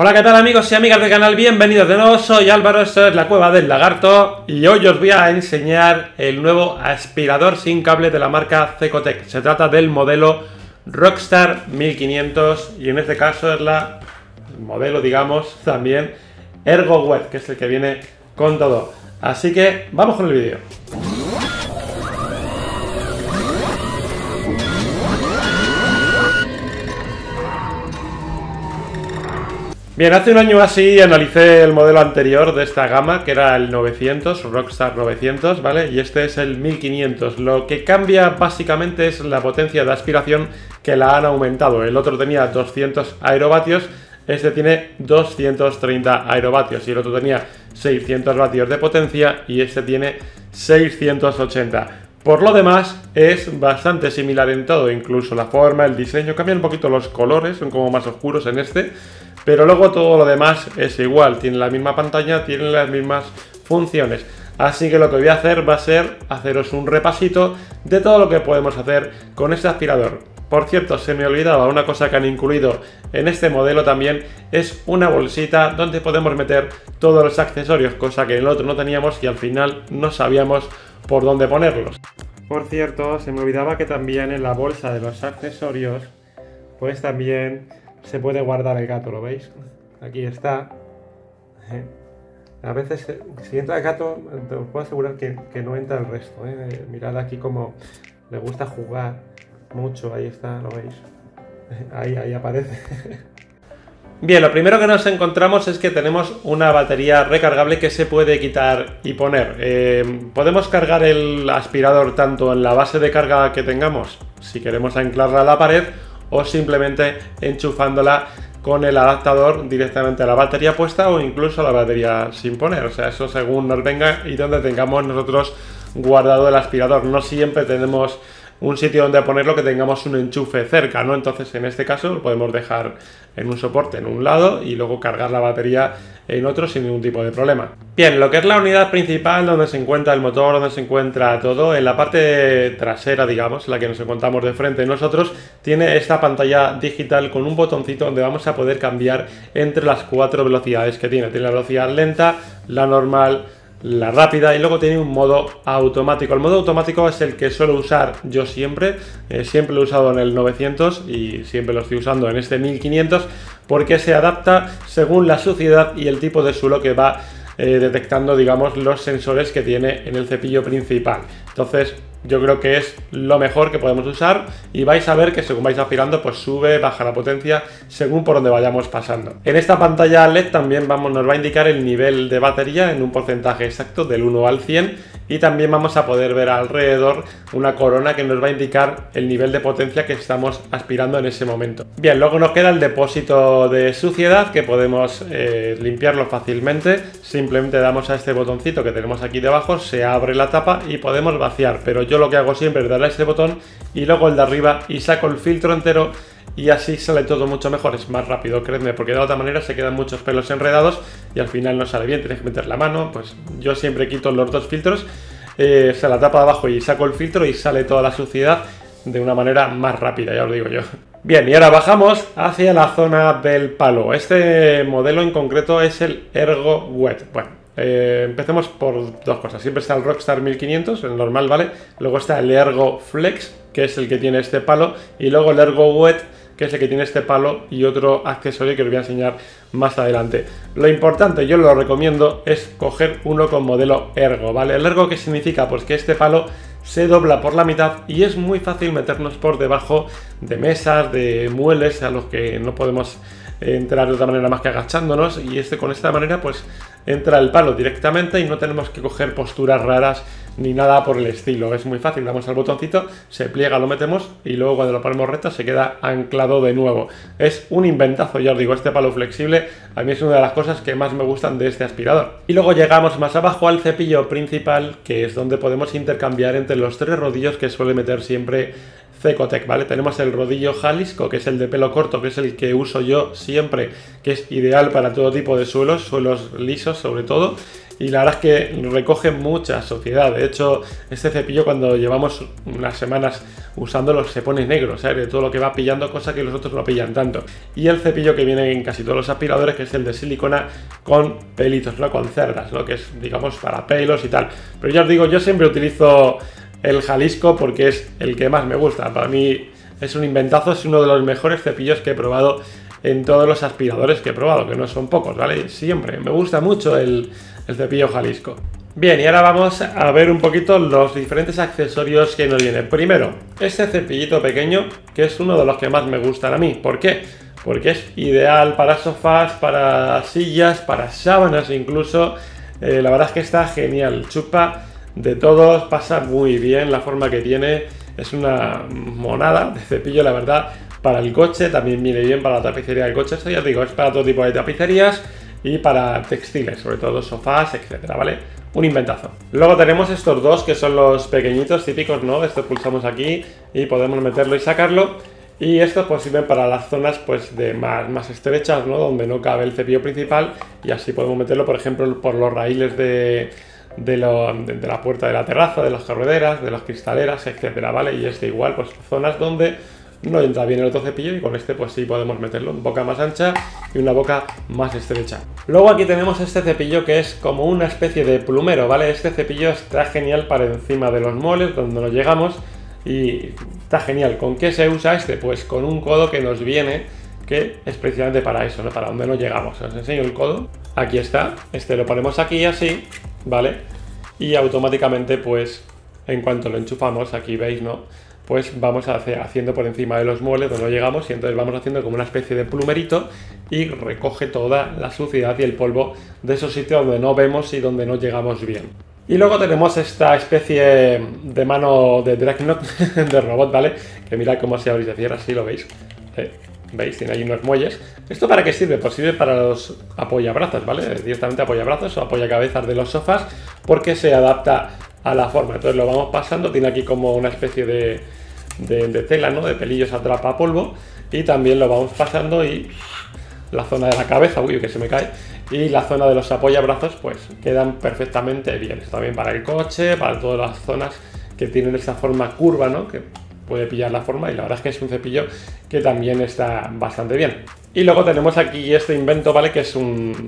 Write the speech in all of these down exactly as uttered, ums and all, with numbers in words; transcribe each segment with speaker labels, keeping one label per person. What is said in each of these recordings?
Speaker 1: Hola, ¿qué tal amigos y amigas del canal? Bienvenidos de nuevo, soy Álvaro, esto es la Cueva del Lagarto y hoy os voy a enseñar el nuevo aspirador sin cable de la marca Cecotec. Se trata del modelo Rockstar mil quinientos y en este caso es la el modelo, digamos, también ErgoWet, que es el que viene con todo. Así que vamos con el vídeo. Bien, hace un año así analicé el modelo anterior de esta gama, que era el novecientos, Rockstar novecientos, ¿vale? Y este es el mil quinientos. Lo que cambia básicamente es la potencia de aspiración, que la han aumentado. El otro tenía doscientos aerovatios, este tiene doscientos treinta aerovatios. Y el otro tenía seiscientos vatios de potencia y este tiene seiscientos ochenta. Por lo demás, es bastante similar en todo, incluso la forma, el diseño. Cambian un poquito los colores, son como más oscuros en este. Pero luego todo lo demás es igual, tiene la misma pantalla, tiene las mismas funciones. Así que lo que voy a hacer va a ser haceros un repasito de todo lo que podemos hacer con este aspirador. Por cierto, se me olvidaba una cosa que han incluido en este modelo también, es una bolsita donde podemos meter todos los accesorios, cosa que en el otro no teníamos y al final no sabíamos por dónde ponerlos. Por cierto, se me olvidaba que también en la bolsa de los accesorios, pues también se puede guardar el gato, ¿lo veis? Aquí está. A veces, si entra el gato, te os puedo asegurar que, que no entra el resto, ¿eh? Mirad aquí como le gusta jugar mucho, ahí está, ¿lo veis? Ahí, ahí aparece. Bien, lo primero que nos encontramos es que tenemos una batería recargable que se puede quitar y poner. Eh, podemos cargar el aspirador tanto en la base de carga que tengamos, si queremos anclarla a la pared, o simplemente enchufándola con el adaptador directamente a la batería puesta o incluso a la batería sin poner. O sea, eso según nos venga y donde tengamos nosotros guardado el aspirador. No siempre tenemos un sitio donde ponerlo que tengamos un enchufe cerca, ¿no? Entonces en este caso lo podemos dejar en un soporte en un lado y luego cargar la batería en otro sin ningún tipo de problema. Bien, lo que es la unidad principal, donde se encuentra el motor, donde se encuentra todo, en la parte trasera, digamos, la que nos encontramos de frente nosotros, tiene esta pantalla digital con un botoncito donde vamos a poder cambiar entre las cuatro velocidades que tiene. Tiene la velocidad lenta, la normal, la rápida y luego tiene un modo automático. El modo automático es el que suelo usar yo siempre, eh, siempre lo he usado en el novecientos y siempre lo estoy usando en este mil quinientos porque se adapta según la suciedad y el tipo de suelo que va eh, detectando, digamos, los sensores que tiene en el cepillo principal. Entonces yo creo que es lo mejor que podemos usar y vais a ver que según vais aspirando pues sube, baja la potencia según por donde vayamos pasando. En esta pantalla L E D también vamos, nos va a indicar el nivel de batería en un porcentaje exacto del uno al cien y también vamos a poder ver alrededor una corona que nos va a indicar el nivel de potencia que estamos aspirando en ese momento. Bien, luego nos queda el depósito de suciedad que podemos eh, limpiarlo fácilmente. Simplemente damos a este botoncito que tenemos aquí debajo, se abre la tapa y podemos vaciar, pero yo Yo lo que hago siempre es darle a este botón y luego el de arriba y saco el filtro entero y así sale todo mucho mejor, es más rápido, creedme, porque de otra manera se quedan muchos pelos enredados y al final no sale bien, tienes que meter la mano. Pues yo siempre quito los dos filtros, eh, se la tapa de abajo y saco el filtro y sale toda la suciedad de una manera más rápida, ya os digo yo. Bien, y ahora bajamos hacia la zona del palo. Este modelo en concreto es el ErgoWet. Bueno, Eh, empecemos por dos cosas. Siempre está el Rockstar mil quinientos, el normal, ¿vale? Luego está el ErgoFlex, que es el que tiene este palo, y luego el ErgoWet, que es el que tiene este palo y otro accesorio que os voy a enseñar más adelante. Lo importante, yo lo recomiendo, es coger uno con modelo Ergo, ¿vale? ¿El Ergo qué significa? Pues que este palo se dobla por la mitad y es muy fácil meternos por debajo de mesas, de muebles a los que no podemos entrar de otra manera más que agachándonos, y este con esta manera pues entra el palo directamente y no tenemos que coger posturas raras ni nada por el estilo. Es muy fácil, damos al botoncito, se pliega, lo metemos y luego cuando lo ponemos recto se queda anclado de nuevo. Es un inventazo, ya os digo, este palo flexible a mí es una de las cosas que más me gustan de este aspirador. Y luego llegamos más abajo al cepillo principal, que es donde podemos intercambiar entre los tres rodillos que suele meter siempre Cecotec, ¿vale? Tenemos el rodillo Jalisco, que es el de pelo corto, que es el que uso yo siempre, que es ideal para todo tipo de suelos, suelos lisos sobre todo. y la verdad es que recoge mucha suciedad. De hecho, este cepillo cuando llevamos unas semanas usándolo se pone negro, ¿sabes? De todo lo que va pillando, cosa que los otros no pillan tanto. Y el cepillo que viene en casi todos los aspiradores, que es el de silicona con pelitos, ¿no? Con cerdas, ¿no? Que es, digamos, para pelos y tal. Pero ya os digo, yo siempre utilizo el Jalisco porque es el que más me gusta. Para mí es un inventazo, es uno de los mejores cepillos que he probado en todos los aspiradores que he probado, que no son pocos, ¿vale? Siempre, me gusta mucho el, el cepillo Jalisco. Bien, y ahora vamos a ver un poquito los diferentes accesorios que nos vienen. Primero, este cepillito pequeño, que es uno de los que más me gustan a mí. ¿Por qué? Porque es ideal para sofás, para sillas, para sábanas incluso. Eh, la verdad es que está genial, chupa de todos, pasa muy bien la forma que tiene, es una monada de cepillo, la verdad. Para el coche también viene bien, para la tapicería del coche, esto ya os digo, es para todo tipo de tapicerías y para textiles, sobre todo sofás, etcétera, ¿vale? Un inventazo. Luego tenemos estos dos que son los pequeñitos típicos, ¿no? Esto pulsamos aquí y podemos meterlo y sacarlo. Y estos pues sirven para las zonas pues de más, más estrechas, ¿no? Donde no cabe el cepillo principal y así podemos meterlo, por ejemplo, por los raíles de... De, lo, de, de la puerta de la terraza, de las carrederas, de las cristaleras, etcétera, ¿vale? Y este igual, pues zonas donde no entra bien el otro cepillo y con este pues sí podemos meterlo en boca más ancha y una boca más estrecha. Luego aquí tenemos este cepillo que es como una especie de plumero, ¿vale? Este cepillo está genial para encima de los muebles donde nos llegamos y está genial. ¿Con qué se usa este? Pues con un codo que nos viene, que es precisamente para eso, ¿no? Para donde no llegamos. Os enseño el codo. Aquí está. Este lo ponemos aquí así, ¿vale? Y automáticamente, pues, en cuanto lo enchufamos, aquí veis, ¿no? Pues vamos a hacer, haciendo por encima de los muebles donde no llegamos y entonces vamos haciendo como una especie de plumerito y recoge toda la suciedad y el polvo de esos sitios donde no vemos y donde no llegamos bien. Y luego tenemos esta especie de mano de Dreadnought de robot, ¿vale? Que mirad cómo se abre y se cierra, así lo veis. Eh, ¿Veis? Tiene ahí unos muelles. ¿Esto para qué sirve? Pues sirve para los apoyabrazos, ¿vale? Directamente apoyabrazos o apoyacabezas de los sofás porque se adapta a la forma. Entonces lo vamos pasando, tiene aquí como una especie de, de, de tela, ¿no? De pelillos atrapa polvo y también lo vamos pasando y la zona de la cabeza, uy, que se me cae, y la zona de los apoyabrazos pues quedan perfectamente bien. Está bien para el coche, para todas las zonas que tienen esta forma curva, ¿no? Que puede pillar la forma y la verdad es que es un cepillo que también está bastante bien. Y luego tenemos aquí este invento, ¿vale? Que es un,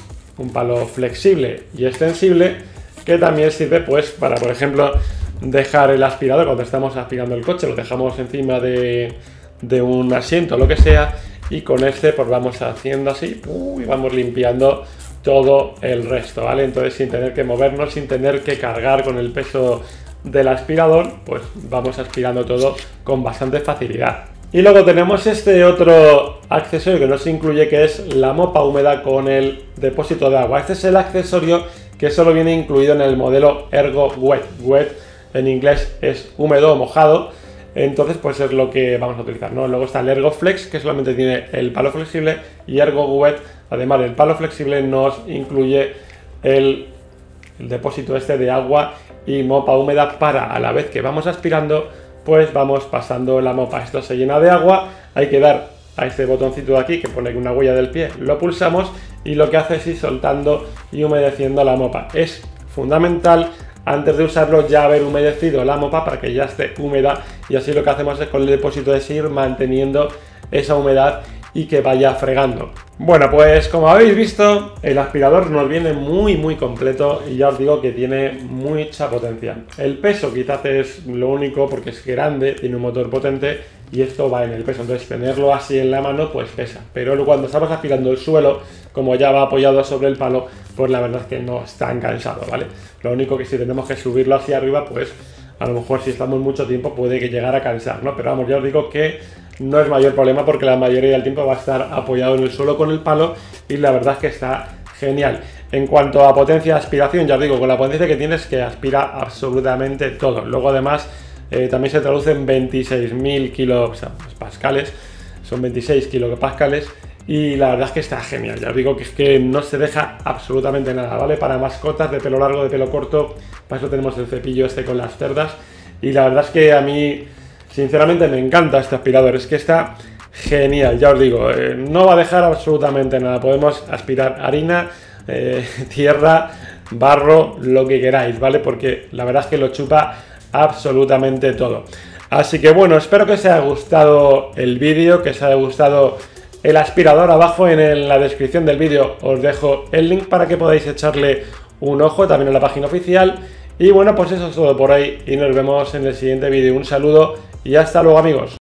Speaker 1: un palo flexible y extensible que también sirve pues para, por ejemplo, dejar el aspirador cuando estamos aspirando el coche, lo dejamos encima de, de un asiento o lo que sea y con este pues vamos haciendo así y vamos limpiando todo el resto, ¿vale? Entonces sin tener que movernos, sin tener que cargar con el peso del aspirador, pues vamos aspirando todo con bastante facilidad. Y luego tenemos este otro accesorio que no se incluye, que es la mopa húmeda con el depósito de agua. Este es el accesorio que solo viene incluido en el modelo Ergo Wet. Wet en inglés es húmedo o mojado, entonces pues es lo que vamos a utilizar, ¿no? Luego está el Ergo Flex, que solamente tiene el palo flexible, y Ergo Wet, además del palo flexible, nos incluye el, el depósito este de agua y mopa húmeda para, a la vez que vamos aspirando, pues vamos pasando la mopa. Esto se llena de agua, hay que dar a este botoncito de aquí que pone una huella del pie, lo pulsamos y lo que hace es ir soltando y humedeciendo la mopa. Es fundamental antes de usarlo ya haber humedecido la mopa para que ya esté húmeda y así lo que hacemos es con el depósito es ir manteniendo esa humedad y que vaya fregando. Bueno, pues como habéis visto, el aspirador nos viene muy muy completo y ya os digo que tiene mucha potencia. El peso quizás es lo único porque es grande, tiene un motor potente y esto va en el peso, entonces tenerlo así en la mano pues pesa. Pero cuando estamos aspirando el suelo, como ya va apoyado sobre el palo, pues la verdad es que no es tan cansado, ¿vale? Lo único que si tenemos que subirlo hacia arriba, pues a lo mejor si estamos mucho tiempo puede que llegar a cansar, ¿no? Pero vamos, ya os digo que no es mayor problema porque la mayoría del tiempo va a estar apoyado en el suelo con el palo y la verdad es que está genial. En cuanto a potencia de aspiración, ya os digo, con la potencia que tienes que aspira absolutamente todo. Luego además eh, también se traduce en veintiséis mil kilopascales, son veintiséis kilopascales y la verdad es que está genial. Ya os digo que es que no se deja absolutamente nada, ¿vale? Para mascotas de pelo largo, de pelo corto, para eso tenemos el cepillo este con las cerdas y la verdad es que a mí sinceramente me encanta este aspirador, es que está genial, ya os digo, eh, no va a dejar absolutamente nada, podemos aspirar harina, eh, tierra, barro, lo que queráis, ¿vale? Porque la verdad es que lo chupa absolutamente todo. Así que bueno, espero que os haya gustado el vídeo, que os haya gustado el aspirador. Abajo en la descripción del vídeo os dejo el link para que podáis echarle un ojo, también en la página oficial. Y bueno, pues eso es todo por ahí y nos vemos en el siguiente vídeo. Un saludo y hasta luego, amigos.